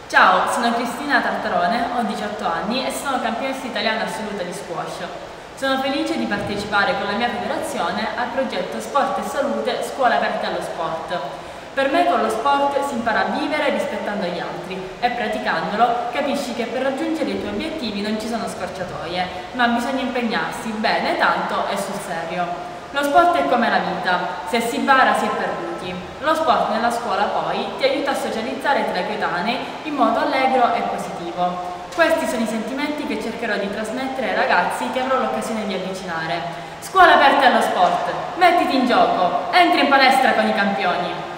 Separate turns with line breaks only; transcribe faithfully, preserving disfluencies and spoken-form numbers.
Ciao, sono Cristina Tartarone, ho diciotto anni e sono campionessa italiana assoluta di squash. Sono felice di partecipare con la mia federazione al progetto Sport e Salute Scuole Aperte allo Sport. Per me con lo sport si impara a vivere rispettando gli altri e praticandolo capisci che per raggiungere i tuoi obiettivi non ci sono scorciatoie, ma bisogna impegnarsi bene, tanto e sul serio. Lo sport è come la vita, se si bara si è perduti. Lo sport nella scuola poi ti aiuta a socializzare tra i coetanei in modo allegro e positivo. Questi sono i sentimenti che cercherò di trasmettere ai ragazzi che avrò l'occasione di avvicinare. Scuole aperte allo sport, mettiti in gioco, entri in palestra con i campioni!